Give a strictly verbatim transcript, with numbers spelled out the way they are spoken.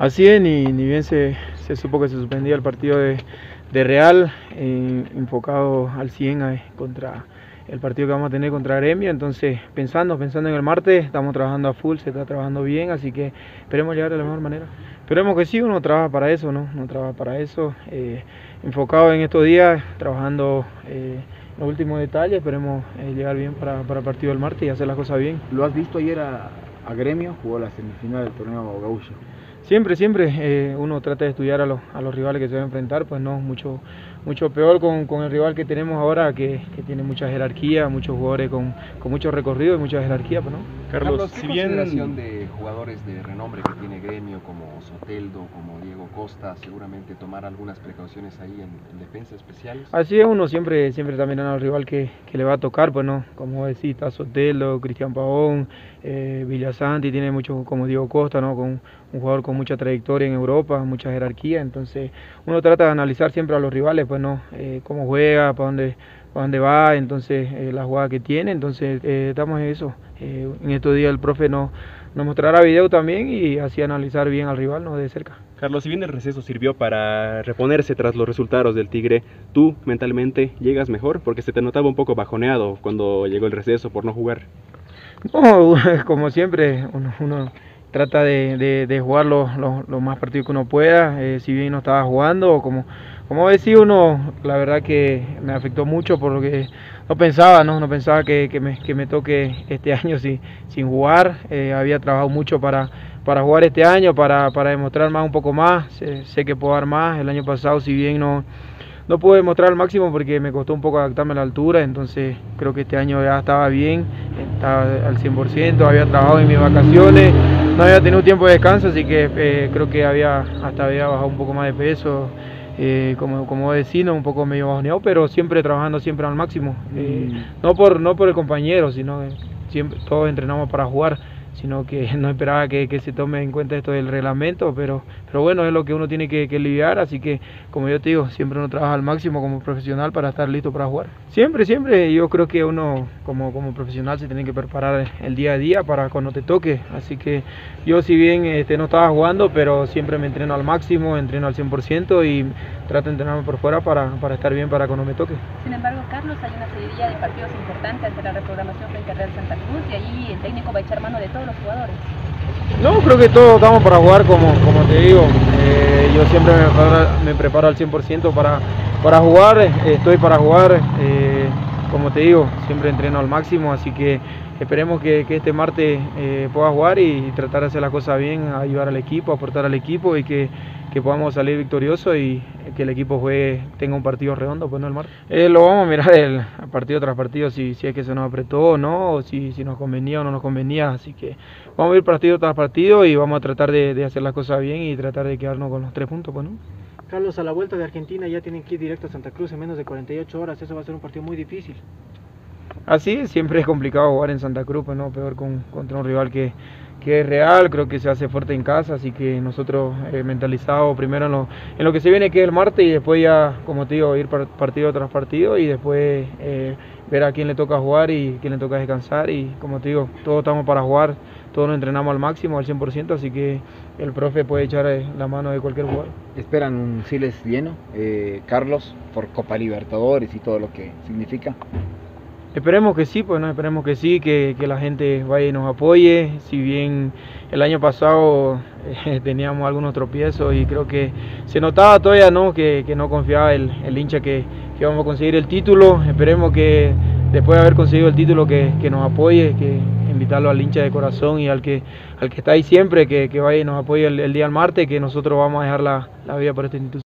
Así es, ni, ni bien se, se supo que se suspendía el partido de, de Real, eh, enfocado al cien eh, contra el partido que vamos a tener contra Gremio. Entonces pensando, pensando en el martes, estamos trabajando a full, se está trabajando bien, así que esperemos llegar de la mejor manera. Esperemos que sí, uno trabaja para eso, ¿no? Uno trabaja para eso, eh, enfocado en estos días, trabajando eh, los últimos detalles, esperemos eh, llegar bien para, para el partido del martes y hacer las cosas bien. ¿Lo has visto ayer a, a Gremio? Jugó la semifinal del torneo Gaúcho. Siempre, siempre eh, uno trata de estudiar a los, a los rivales que se va a enfrentar, pues no, mucho, mucho peor con, con el rival que tenemos ahora, que, que tiene mucha jerarquía, muchos jugadores con, con mucho recorrido y mucha jerarquía, pues no. Carlos, Carlos, ¿qué si consideración bien de jugadores de renombre que tiene Gremio, como Soteldo, como Diego Costa, seguramente tomar algunas precauciones ahí en, en defensa especiales? Así es, uno siempre, siempre está mirando al rival que, que le va a tocar, pues no, como decís, está Soteldo, Cristian Pavón, eh, Villasanti, tiene mucho, como Diego Costa, ¿no? Con un jugador con mucha trayectoria en Europa, mucha jerarquía, entonces uno trata de analizar siempre a los rivales, pues no, eh, cómo juega, para dónde, para dónde va, entonces eh, la jugada que tiene, entonces eh, estamos en eso. Eh, en estos días el profe nos, nos mostrará video también y así analizar bien al rival, ¿no? De cerca. Carlos, si bien el receso sirvió para reponerse tras los resultados del Tigre, ¿tú mentalmente llegas mejor? Porque se te notaba un poco bajoneado cuando llegó el receso por no jugar. No, como siempre, uno, uno trata de, de, de jugar los lo, lo más partidos que uno pueda, eh, si bien no estaba jugando, como, como decía uno, la verdad que me afectó mucho porque no pensaba, no, no pensaba que, que, me, que me toque este año sin, sin jugar, eh, había trabajado mucho para, para jugar este año, para, para demostrar más un poco más, sé, sé que puedo dar más, el año pasado si bien no... No pude demostrar al máximo porque me costó un poco adaptarme a la altura, entonces creo que este año ya estaba bien, estaba al cien por ciento, había trabajado en mis vacaciones, no había tenido tiempo de descanso, así que eh, creo que había hasta había bajado un poco más de peso, eh, como, como vecino, un poco medio bajoneado, pero siempre trabajando siempre al máximo, eh, mm. no, por, no por el compañero, sino que siempre todos entrenamos para jugar, sino que no esperaba que, que se tome en cuenta esto del reglamento, pero, pero bueno, es lo que uno tiene que, que lidiar, así que como yo te digo, siempre uno trabaja al máximo como profesional para estar listo para jugar. Siempre, siempre yo creo que uno como, como profesional se tiene que preparar el día a día para cuando te toque, así que yo si bien este, no estaba jugando, pero siempre me entreno al máximo, entreno al cien por ciento y trato de entrenarme por fuera para, para estar bien para cuando me toque. Sin embargo, Carlos, hay una serie de partidos importantes ante la reprogramación frente al Real Santa Cruz y ahí el técnico va a echar mano de todos los jugadores. No, creo que todos estamos para jugar, como, como te digo, eh, yo siempre me preparo, me preparo al cien por ciento para, para jugar, eh, estoy para jugar, eh, como te digo, siempre entreno al máximo, así que esperemos que, que este martes eh, pueda jugar y tratar de hacer las cosas bien, ayudar al equipo, aportar al equipo y que, que podamos salir victoriosos y que el equipo juegue, tenga un partido redondo, pues no el martes. Eh, lo vamos a mirar el partido tras partido, si, si es que se nos apretó o no, o si, si nos convenía o no nos convenía, así que vamos a ir partido tras partido y vamos a tratar de, de hacer las cosas bien y tratar de quedarnos con los tres puntos, pues no. Carlos, a la vuelta de Argentina ya tienen que ir directo a Santa Cruz en menos de cuarenta y ocho horas, eso va a ser un partido muy difícil. Así, siempre es complicado jugar en Santa Cruz, pues no, peor con, contra un rival que, que es real, creo que se hace fuerte en casa, así que nosotros eh, mentalizados primero en lo, en lo que se viene que es el martes y después ya, como te digo, ir partido tras partido y después eh, ver a quién le toca jugar y quién le toca descansar y como te digo, todos estamos para jugar, todos nos entrenamos al máximo, al cien por ciento, así que el profe puede echar eh, la mano de cualquier jugador. ¿Esperan un Siles lleno, eh, Carlos, por Copa Libertadores y todo lo que significa? Esperemos que sí, pues no, esperemos que sí, que, que la gente vaya y nos apoye, si bien el año pasado eh, teníamos algunos tropiezos y creo que se notaba todavía no que, que no confiaba el, el hincha que, que íbamos a conseguir el título, esperemos que después de haber conseguido el título que, que nos apoye, que invitarlo al hincha de corazón y al que, al que está ahí siempre, que, que vaya y nos apoye el, el día del martes, que nosotros vamos a dejar la, la vida por esta institución.